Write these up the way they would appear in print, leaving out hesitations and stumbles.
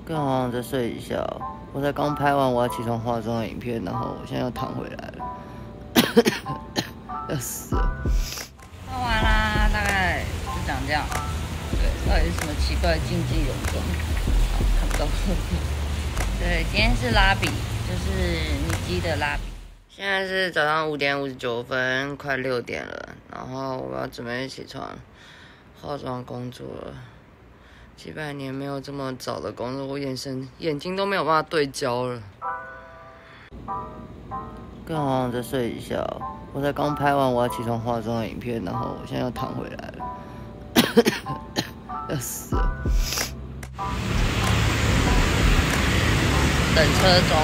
刚好像再睡一下，我才刚拍完我要起床化妆的影片，然后我现在又躺回来了，要死了。 画完啦，大概就长这样。对，到底是什么奇怪的竞技泳装？看不到。对，今天是拉比，就是米基的拉比。现在是早上5点59分，快6点了，然后我要准备起床化妆工作了。几百年没有这么早的工作，我眼睛都没有办法对焦了。 刚好像再睡一下，我才刚拍完我要起床化妆的影片，然后我现在又躺回来了，要死了。 等车中。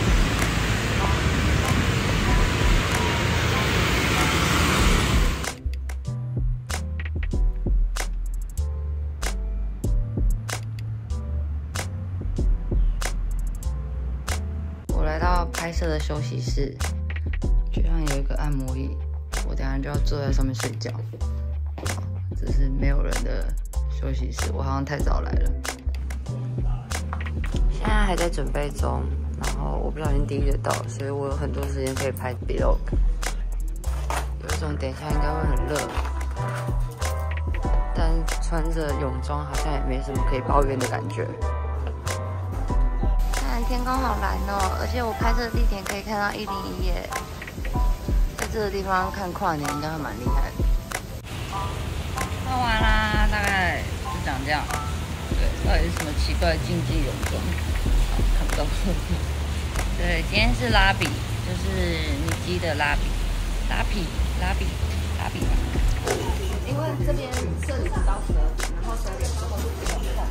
我来到拍摄的休息室，居然有一个按摩椅，我等一下就要坐在上面睡觉。这是没有人的休息室，我好像太早来了。现在还在准备中，然后我不小心滴得到，所以我有很多时间可以拍 vlog。有一种等一下应该会很热，但穿着泳装好像也没什么可以抱怨的感觉。看天空好蓝哦，而且我拍摄地点可以看到101耶，在这个地方看跨年应该会蛮厉害的。画完啦，大概就长这样。对，到底是什么奇怪的竞技泳装？看不到。对，今天是拉比，就是米基的拉比吧。 因为这边设置到12点，然后12点之后就不用换。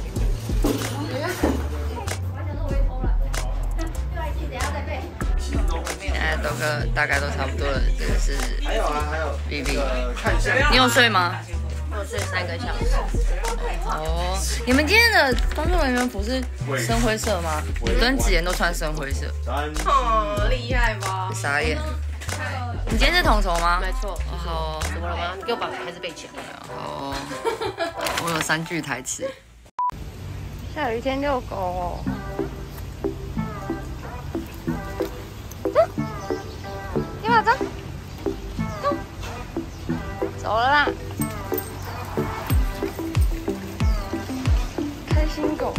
现在大概都差不多了，这个是还有 BB， 看一下， 你有睡吗？ 我睡3个小时。 哦，你们今天的工作人员服是深灰色吗？我跟子妍都穿深灰色， 哦，厉害吧？ 傻眼。你今天是统筹吗？ 没错。 好哦， 怎么了吗？你给我把牌子背起来。 好哦，我有3句台词。下雨天遛狗哦。你马走，走了啦。开心狗。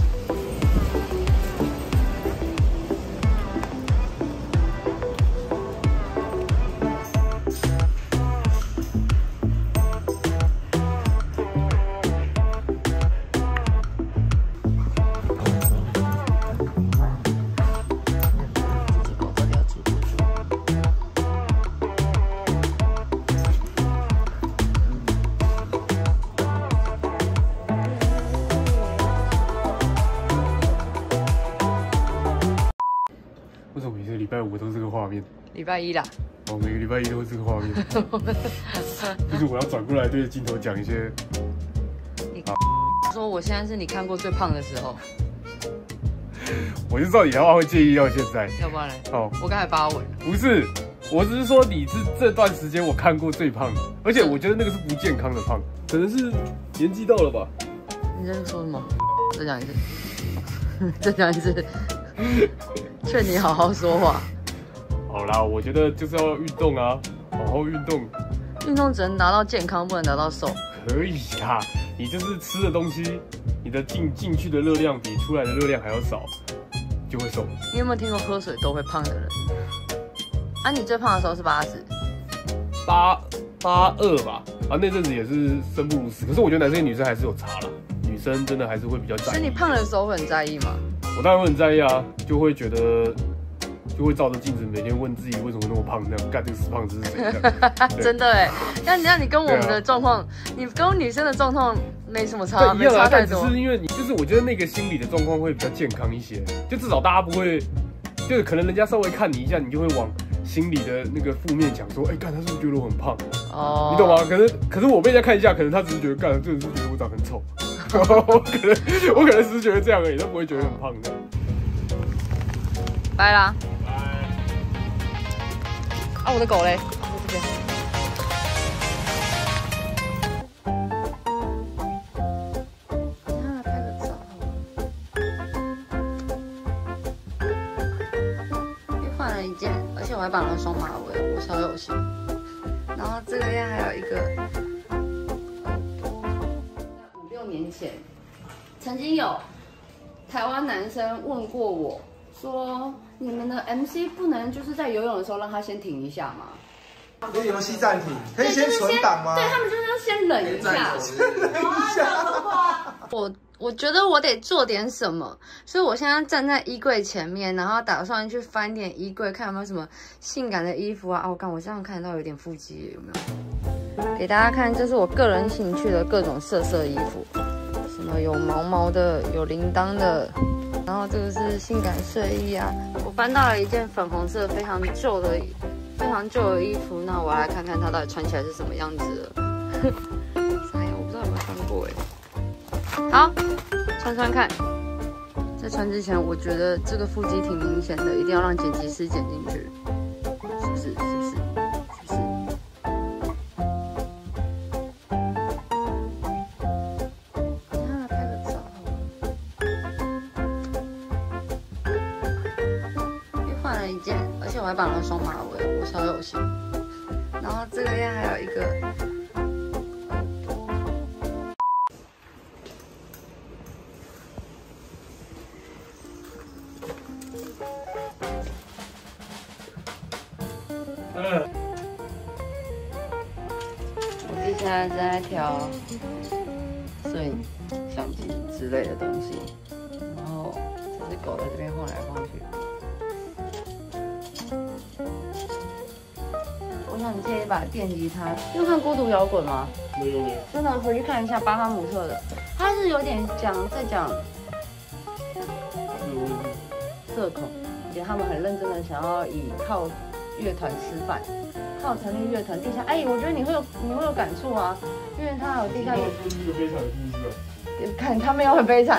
为什么每次礼拜5都是这个画面？ 礼拜1啦。 哦，每个礼拜1都是这个画面。就是我要转过来对着镜头讲一些。 说我现在是你看过最胖的时候， 我就知道你的话会介意到现在。 要不然嘞？ 哦， 我刚才8尾。 不是，我只是说你是这段时间我看过最胖的，而且我觉得那个是不健康的胖，可能是年纪到了吧。 你在说什么？再讲一次。再讲一次。劝你好好说话。 好啦，我觉得就是要运动啊，好好运动。 运动只能达到健康，不能达到瘦。 可以呀，你就是吃的东西，你的进去的热量比出来的热量还要少，就会瘦。 你有没有听过喝水都会胖的人？啊，你最胖的时候是 82吧？啊，那阵子也是生不如死。可是我觉得男生女生还是有差啦，女生真的还是会比较在意。 所以你胖的时候会很在意吗？ 我当然会很在意啊，就会觉得，就会照着镜子每天问自己为什么那么胖，这样干这个死胖子是谁？ 真的哎，那你跟我们的状况，你跟女生的状况没什么差， 对，一样啊，但只多。 是因为你就是我觉得那个心理的状况会比较健康一些，就至少大家不会，就是可能人家稍微看你一下，你就会往心里的那个负面讲说，哎，干他是不是觉得我很胖？哦，你懂吗？可是我被人家看一下，可能他只是觉得干，真的是觉得我长很丑。我可能只是觉得这样而已，他不会觉得很胖的。 拜啦。 拜。 啊，我的狗嘞？在这边。拍个照。 且我还绑了双马尾，我超有心。然后这个样还有一个5、6年前，曾经有台湾男生问过我说：“你们的 MC 不能就是在游泳的时候让他先停一下吗？” 可以游戏暂停，可以先存档吗？ 对他们就是要先冷一下。我觉得我得做点什么，所以我现在站在衣柜前面，然后打算去翻点衣柜，看有没有什么性感的衣服啊。我这样看到有点腹肌，有没有？给大家看，这是我个人兴趣的各种色衣服，什么有毛毛的，有铃铛的，然后这个是性感睡衣啊。我翻到了一件粉红色非常旧的衣服，那我来看看它到底穿起来是什么样子了。啥呀？我不知道有没有穿过哎。好，穿看。在穿之前，我觉得这个腹肌挺明显的，一定要让剪辑师剪进去，是不是？等一下来拍个照好了。又换了一件，而且我还绑了双马尾，我超有心。然后这个样还有一个。我弟现在在调摄影相机之类的东西，然后这只狗在这边晃来晃去。我想借一把电吉他。你有看《孤独摇滚》吗？ 没有。 真的回去看一下巴哈姆特的，他是有点在讲社恐，觉得他们很认真的想要靠乐团吃饭。靠成立乐团地下，我觉得你会有感触啊，因为他有地下。 这是一个悲惨的故事啊。 看他没有很悲惨。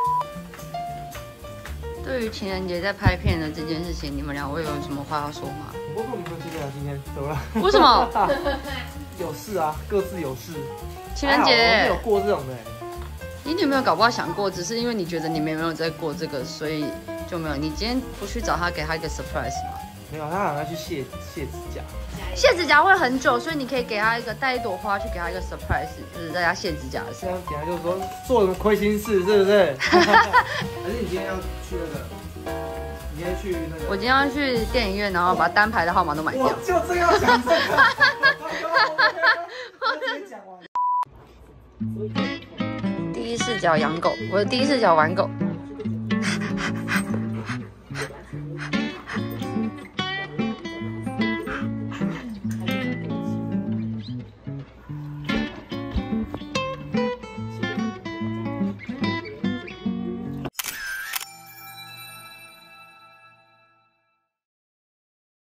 对于情人节在拍片的这件事情，你们两位有什么话要说吗？ 我跟你们今天今天走了。 为什么？ 有事啊，各自有事。 情人节我没有过这种的。 你女朋友搞不好想过，只是因为你觉得你没有在过这个，所以就没有。你今天不去找他，给他一个 surprise 吗？ 没有，他好像要去卸指甲。 卸指甲会很久，所以你可以给他带一朵花去给他一个 surprise， 就是在家卸指甲的时候。 这样等下就是说做什么亏心事，是不是？还是你今天要去那个？你今天去那个？ 我今天要去电影院，然后把单排的号码都买掉。 我就这样讲这个。我直接讲完。 第一视角养狗，我的第一视角玩狗。